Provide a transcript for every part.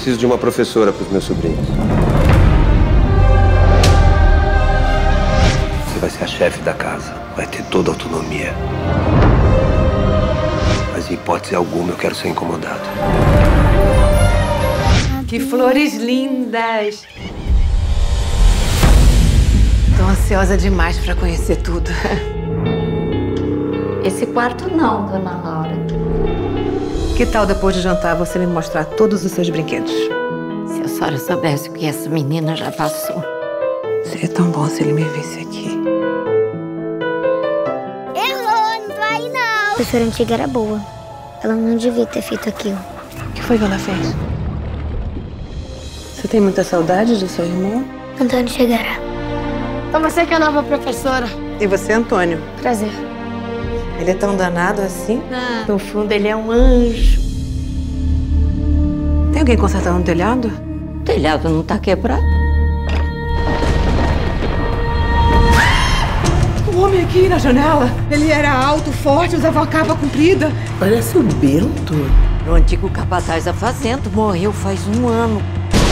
Preciso de uma professora para os meus sobrinhos. Você vai ser a chefe da casa. Vai ter toda a autonomia. Mas em hipótese alguma eu quero ser incomodado. Que flores lindas! Tô ansiosa demais para conhecer tudo. Esse quarto não, dona Laura. Que tal depois de jantar você me mostrar todos os seus brinquedos? Se a senhora soubesse o que essa menina já passou. Seria tão bom se ele me visse aqui. Errou, não tô aí não. A professora antiga era boa. Ela não devia ter feito aquilo. O que foi que ela fez? Você tem muita saudade do seu irmão? Antônio chegará. Então você que é a nova professora. E você, Antônio? Prazer. Ele é tão danado assim? No fundo, ele é um anjo. Tem alguém consertando o telhado? O telhado não tá quebrado. O homem aqui na janela. Ele era alto, forte, usava uma capa comprida. Parece o Bento. O antigo capataz da fazenda morreu faz 1 ano.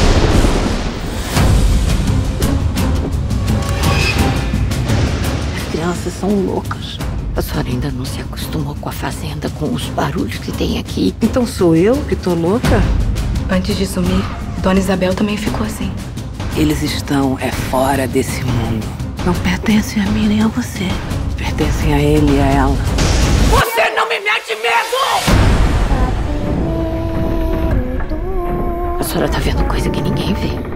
As crianças são loucas. A senhora ainda não se acostumou com a fazenda, com os barulhos que tem aqui. Então sou eu que tô louca? Antes de sumir, Dona Isabel também ficou assim. Eles estão fora desse mundo. Não pertencem a mim nem a você. Pertencem a ele e a ela. Você não me mete medo! A senhora tá vendo coisa que ninguém vê.